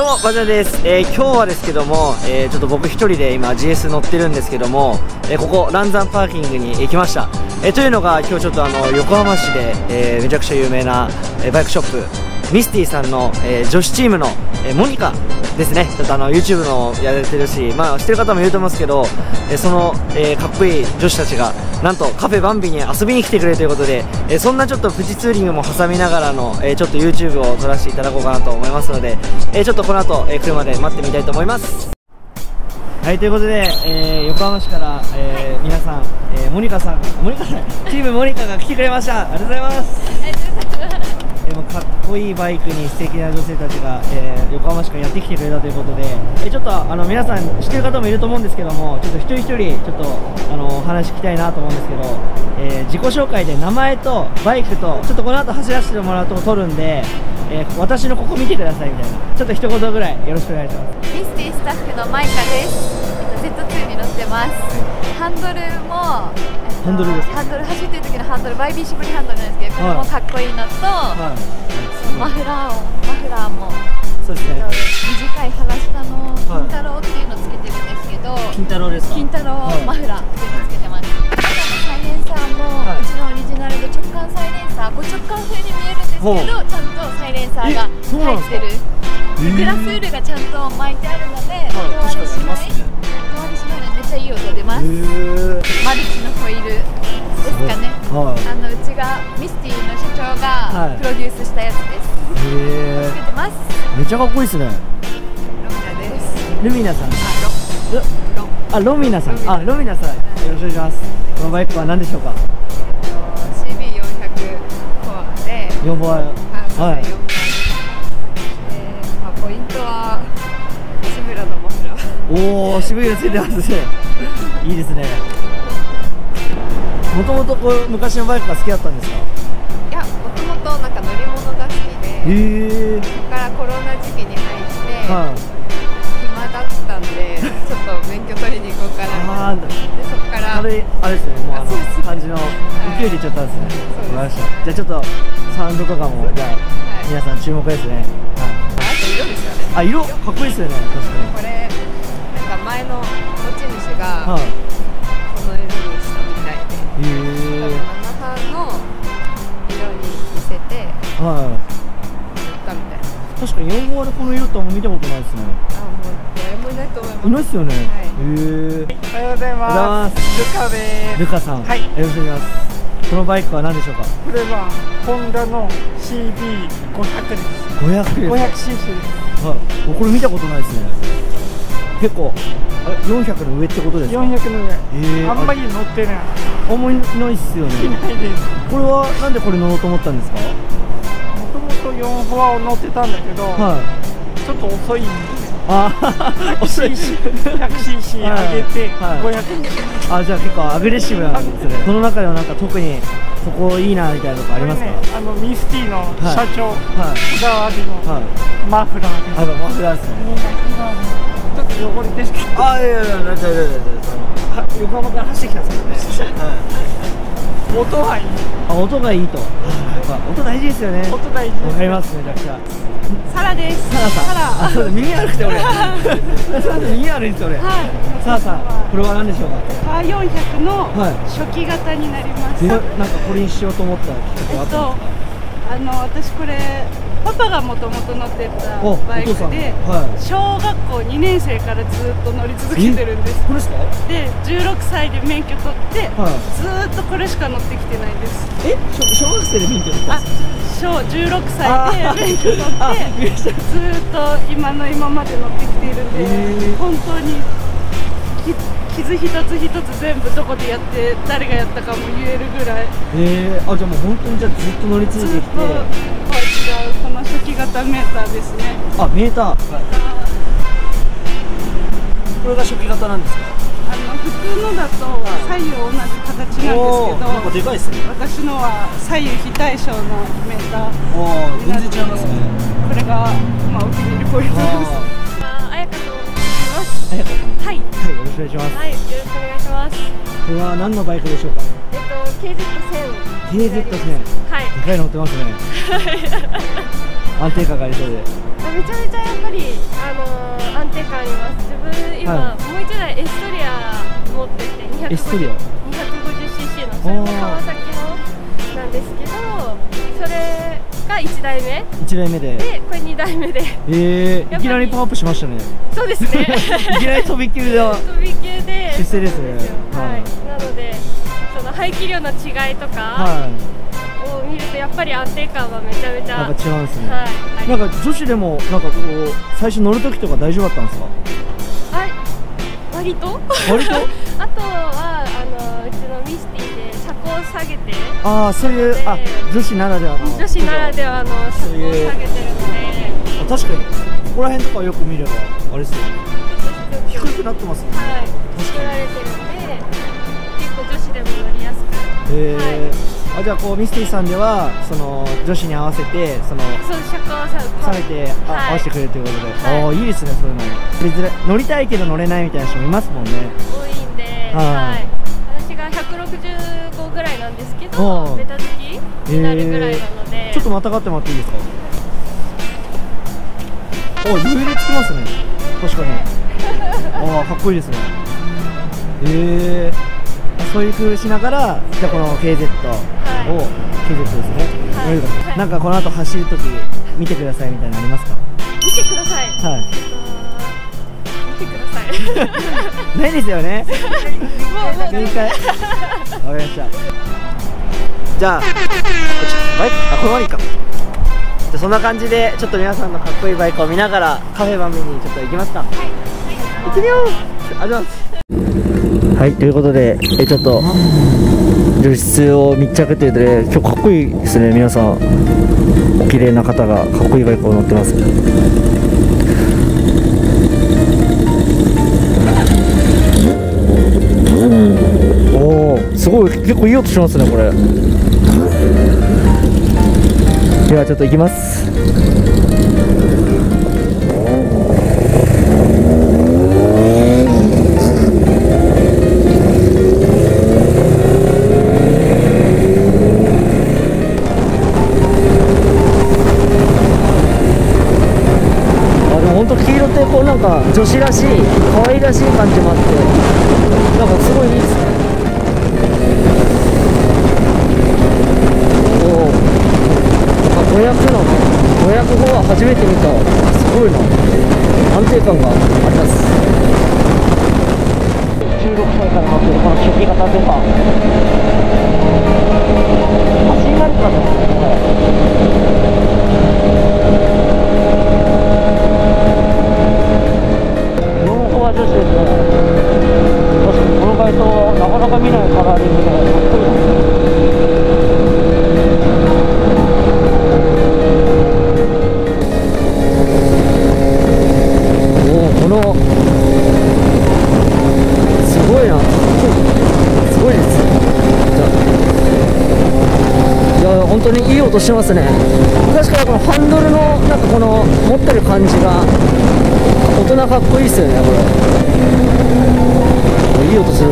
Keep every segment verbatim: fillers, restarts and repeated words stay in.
もバジャです、えー、今日はですけども、えー、ちょっと僕一人で今 ジーエス 乗ってるんですけども、えー、ここ嵐山パーキングに来ました、えー、というのが今日ちょっとあの横浜市で、えー、めちゃくちゃ有名な、えー、バイクショップミスティさんの、えー、女子チームの、えー、モニカですね。ちょっとあの YouTube のやられてるし、まあ知ってる方もいると思いますけど、えー、その、えー、かっこいい女子たちがなんとカフェバンビに遊びに来てくれるということで、えー、そんなちょっとプチツーリングも挟みながらの、えー、ちょっと YouTube を撮らせていただこうかなと思いますので、えー、ちょっとこの後、えー、車で待ってみたいと思います。はい、ということで、えー、横浜市から、えー、皆さん、えー、モニカさんモニカさんチームモニカが来てくれました。ありがとうございます。えー、もうかっこいいバイクに素敵な女性たちが、えー、横浜市からやってきてくれたということで、えー、ちょっとあの皆さん知ってる方もいると思うんですけども、ちょっと一人一人ちょっとあのお話聞きたいなと思うんですけど、えー、自己紹介で名前とバイクとちょっとこの後走らせてもらうとこ撮るんで、えー、私のここ見てくださいみたいな、ちょっと一言ぐらいよろしくお願いします。 ミスティスタッフのマイカです。ゼットツー に乗ってます。ハンドルもハンドルです。 ハンドル走ってる時のハンドル ワイビー 絞りハンドルなんですけど、これもかっこいいのと、はい、マフラーをマフラーもそうですね、短い鼻下の金太郎っていうのをつけてるんですけど、 金太郎ですか。金太郎マフラーっていうのをつけてます。あとサイレンサーも、はい、うちのオリジナルで直感サイレンサー、こう直感風に見えるんですけど、ちゃんとサイレンサーが入ってる。グラスウールがちゃんと巻いてあるので、音割れしない。音割れしないのでめっちゃいい音出ます。マルチのホイールですかね。はい、あのうちがミスティの社長がプロデュースしたやつです。へー。つけてます。 めっちゃかっこいいですね。 ロミナです。 ルミナさん。 あ、 ロロミナさん。あ、ロミナさん。よろしくお願いします。このバイクは何でしょうか。 シービーよんひゃく コアで。 よんコア。はい。 ポイントは志村のマフラー。 おお、渋いのついてますね。いいですね。もともとこう昔のバイクが好きだったんですか。 いや、もともとなんか乗り物が好きで、へえ。そこからコロナ時期に入って、はい、暇だったんでちょっと免許取りに行こうかな。あでそこからあれあれですね、もうあの感じの勢いでいっちゃったんですね。わかりました。じゃあちょっとサウンドとかもじゃあ、はい、皆さん注目ですね。はい。 色ですよね。 あ、色かっこいいですよね。確かに。 これなんか前の持ち主がこの色にしたみたいで、へえ。ななはんの色に似せて、はい。塗ったみたいな。 確かによん号でこの色とも見たことないですね。 あ、もう誰もいないと思います。 いないですよね。はい。へえ。おはようございます。ルカです。 ルカさん。はい。よろしくお願いします。このバイクは何でしょうか。 これはホンダの シービーごひゃく です。 ごひゃくです。 ごひゃくシーシー です。 はい。これ見たことないですね。結構あれよんひゃくの上ってことですか。 よんひゃくの上。ええ。あんまり乗ってない。 あんまりないっすよね。 ないです。これはなんでこれ乗ろうと思ったんですか。 もともとよんフォアを乗ってたんだけど、はい、ちょっと遅いんで。ああ、遅い。ひゃくシーシー 上げてごひゃく。 あ、じゃあ結構アグレッシブなんですね。その中でもなんか特にそこいいなみたいなとこありますか。ね、 あのミスティの社長、はい、こだわりのマフラーです。 あ、マフラーですね。 ちょっと汚れですけど。 あ、いやいやいや、大丈夫大丈夫。横浜から走ってきたんですよね。 音がいい。 あ、音がいいと。やっぱ音大事ですよね。 音大事。 わかります、めちゃくちゃ。 サラです。 サラさん。サラ。あ、そうだ、耳悪くて俺。サラ耳悪いです俺。はい。サラさん、これは何でしょうか。 アールよんひゃく の初期型になります。 なんかこれにしようと思ったきっかけはあったんですか。 あの私これパパがもともと乗ってたバイクで、はい、小学校にねん生からずっと乗り続けてるんです。 これですか。でじゅうろくさいで免許取って、はい、ずっとこれしか乗ってきてないです。 え、小学生で免許取ったんですか。 小じゅうろくさいで免許取ってずっと今の今まで乗ってきているんで、本当に傷一つ一つ全部どこでやって誰がやったかも言えるぐらい。 えー、あ、じゃあもう本当にじゃあずっと乗り続いてきて。 こいつがこの初期型メーターですね。 あ、メーター。はい、これが初期型なんですか。 あの普通のだと左右同じ形なんですけど、 なんかでかいですね。 私のは左右非対称のメーター。 ああ、全然違いますね。 これがまあお気に入りポイントです。 あやかと申します。 あやかさん。 はい。 はい、よろしくお願いします。 はい、よろしくお願いします。 これは何のバイクでしょうか。 えっと ケーゼットせん。 ケーゼットせん。 はい。 でかいの乗ってますね。 安定感がありそうで。 めちゃめちゃやっぱり、あのー、安定感あります。自分今、はい、もう一台エストリア持っててにひゃくごじゅう にひゃくごじゅっシーシー のそれも川崎のなんですけど、それがいちだいめいちだいめで、 でこれにだいめで、 えー、いきなりパワーアップしましたね。 そうですねいきなり飛び級で飛び級で出世ですね。 はい、なのでその排気量の違いとか、はい、を見るとやっぱり安定感はめちゃめちゃなんか違うんですね。 はい、 なんか女子でもなんかこう最初乗るときとか大丈夫だったんですか？ はい、割と割とあとはあのうちのミスティで車高を下げて、 ああそういう、あ、女子ならではの女子ならではの車高を下げてるので、 確かにここら辺とかよく見ればあれですよね、低くなってますね。 はい、作られてるので結構女子でも乗りやすく、 へえー、はい、あ、じゃあこうミスティさんではその女子に合わせてそのそう車高を下げて、 はい、合わせてくれるということで、 はい、 ああいいですね。そういうの乗りづらい、乗りたいけど乗れないみたいな人もいますもんね。 多いんで、はい、私がひゃくろくじゅうごぐらいなんですけど、ベタ付きになるぐらいなので、えー、 ちょっとまたがってもらっていいですか？お、余裕でつきますね。確かに。ああ、かっこいいですね。ええー、そういう風しながら、じゃあこの ケーゼットを、はい、ケーゼットですね。はい、なんかこの後走るとき見てくださいみたいなのありますか？ 見てください。 はい。 見てください。 ないですよね。 もうもう限界。わかりました。じゃあ、バイク、あ、このままいいか。じゃそんな感じでちょっと皆さんのかっこいいバイクを見ながらカフェバンビにちょっと行きますか。はい、行ってみよう。ありがとうございます。はい、ということでえちょっと助手室を密着ということで、今日かっこいいですね。皆さんお綺麗な方がかっこいいバイクを乗ってます。おお、すごい、結構いい音しますねこれ。ではちょっと行きます。あ、でも本当黄色ってこうなんか女子らしい可愛らしい感じもあって、なんかすごいいいですね。ごひゃくのごひゃくごは初めて見た。すごいな、安定感があります。じゅうろくさいから乗ってるこの初期型デファマシンガンカーですね。よんコア女子ですね。確かにこの街灯なかなか見ないカラーリングでかっこいいな。このすごいな、すごいです。いや本当にいい音してますね。確かにこのハンドルのなんかこの持ってる感じが大人かっこいいですよね。これいい音する。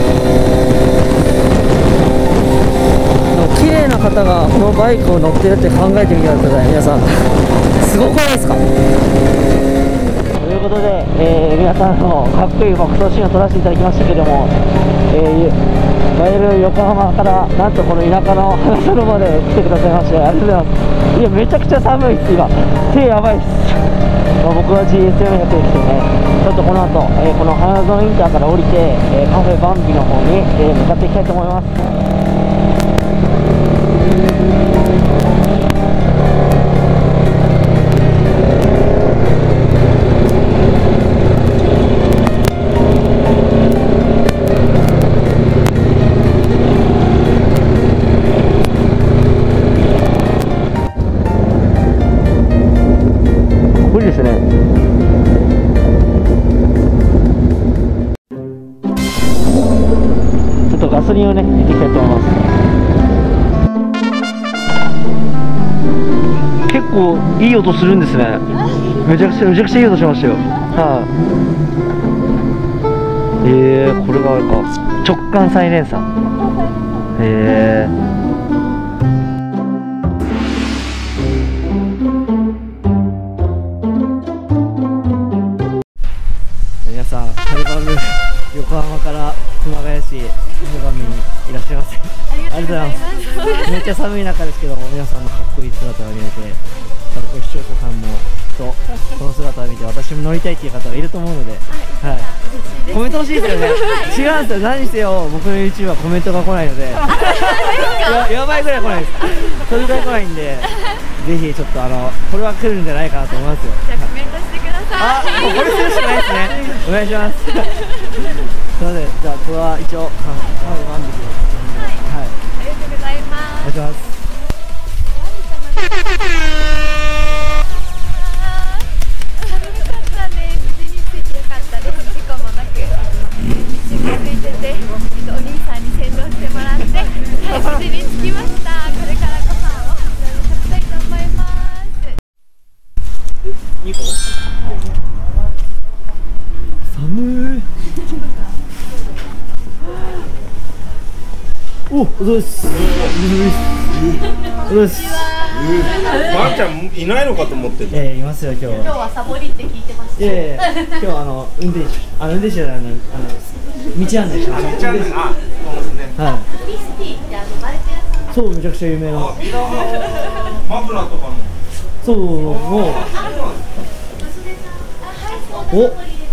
綺麗な方がこのバイクを乗ってるって考えてみてください。皆さんすごくないですか？ということで、えー、皆さんのかっこいい爆走シーンを撮らせていただきましたけども、えー、ワイル横浜からなんとこの田舎の花園まで来てくださいましてありがとうございます。いやめちゃくちゃ寒いです。今手やばいです。まあ、僕は ジーエスよんひゃく ですけどね、ちょっとこの後、えー、この花園インターから降りて、えー、カフェバンビの方に、えー、向かっていきたいと思います。ですね。ちょっとガソリンをね入れていきたいと思います。結構いい音するんですね。めちゃくちゃめちゃくちゃいい音しましたよ。はい、えー、これがあれか、直感サイレンサー。えーございます。めっちゃ寒い中ですけども、皆さんのかっこいい姿が見れて、多分視聴者さんもとこの姿を見て私も乗りたいっていう方がいると思うので、はい、コメント欲しいですよね。違うんですよ。何せよ僕の YouTube はコメントが来ないので、や, やばいぐらい来ないです。それぐらい来ないんで、ぜひちょっとあのこれは来るんじゃないかなと思いますよ。 じゃあコメントしてください。 あ、もうこれするしかないですね。お願いします。すみません。じゃあこれは一応はいワンですよ。はい。 ありがとうございます。 お願いします。お、どうです。どうです。 ばあちゃんいないのかと思ってた。 ええ、いますよ今日。 今日はサボりって聞いてました。 いやいや、今日あの運転手、あの運転手じゃないあの道案内しました。 道案内、あ、そうですね。 はい。 クリスティってあのマルティアさん。 そう、めちゃくちゃ有名な。 マフラーとかの。 そう、もう。お。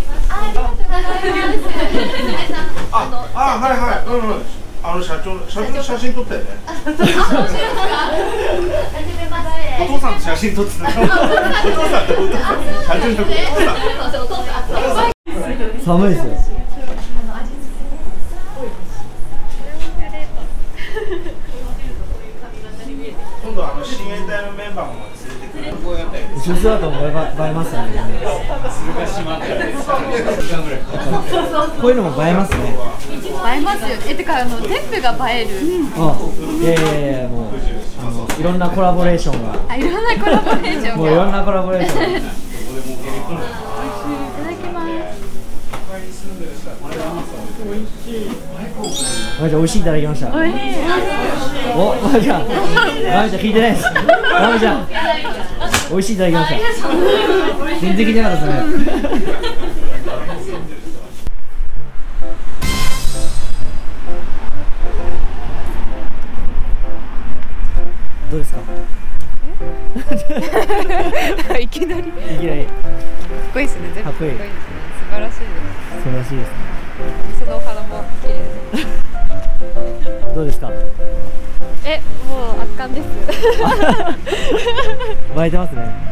あ、あ、はいはい、うんうん。あの社長、社長の写真撮ったよね。お父さんと写真撮ってた。お父さんとお父さん、社長のお父さん。 寒いですよ。 今度あの親衛隊のメンバーも連れてくる。こうやって。 後ろ姿も映えますよね。こういうのも映えますね。 映えますよ。え、てかあのテンプが映える。 あ、いやいやいや、もうあのいろんなコラボレーションが。 あ、いろんなコラボレーションが。 もういろんなコラボレーションが。いただきます。 美味しい。まじゃ美味しいいただきました。 美味しい。 お、まじゃまじゃ聞いてないです。まじゃ美味しいいただきました。全然聞いてなかったですね。どうですか。 いきなり。いきなり。かっこいいですね。 かっこいい。 素晴らしいです。 素晴らしいですね。 店のお花も綺麗です。どうですか。 え、もう圧巻です。 映えてますね。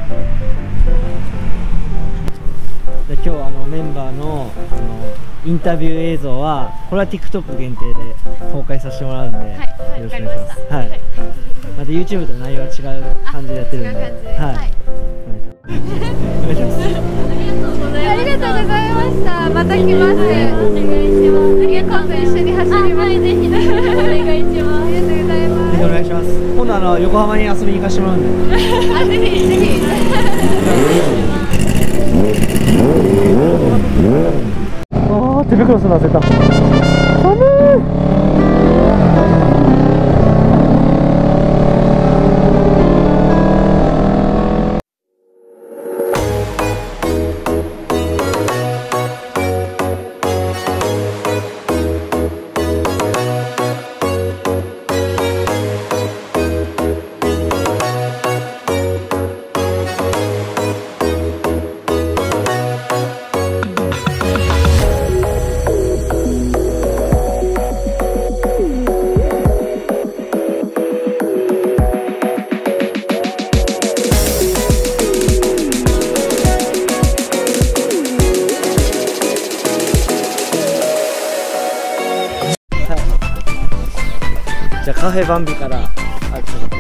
で今日あのメンバーのあのインタビュー映像はこれは TikTok 限定で公開させてもらうんで、はい、よろしくお願いします。はい。また YouTube と内容は違う感じでやってるんで、はい。お願いします。 ありがとうございました。また来ます。お願いします。今度一緒に走ります。ぜひぜひお願いします。ありがとうございます。 ぜひお願いします。今度あの横浜に遊びに行かせてもらうんで。 あ、ぜひぜひ。 ああ、手袋するの忘れた。寒い。じゃあカフェバンビからあちょっと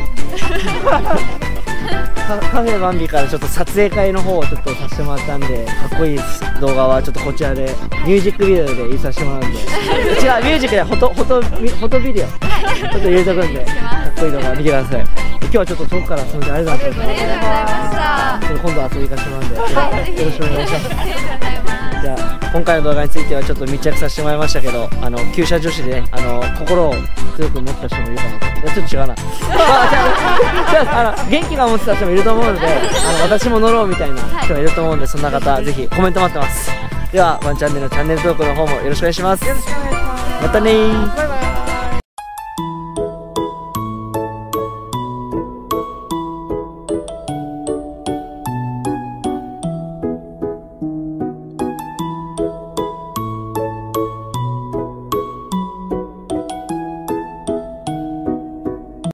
カフェバンビからちょっと撮影会の方をちょっとさせてもらったんで、かっこいい動画はちょっとこちらでミュージックビデオで入れさせてもらうんで、違うミュージックでフォトフォトフォトビデオちょっと入れとくんで、かっこいい動画見てください。今日はちょっと遠くからすみません、ありがとうございました。ありがとうございました。今度遊び行かせてもらうんで、よろしくお願いします。じゃあ今回の動画についてはちょっと密着させてもらいましたけど、あの旧車女子で、ね、あの心を強く持った人もいるかなと。ちょっと違うな。まあ、じゃあ、あの元気が持ってた人もいると思うので、あの私も乗ろうみたいな人がいると思うんで、そんな方ぜひコメント待ってます。ではワンチャンネルのチャンネル登録の方もよろしくお願いします。またねー。バイバイ。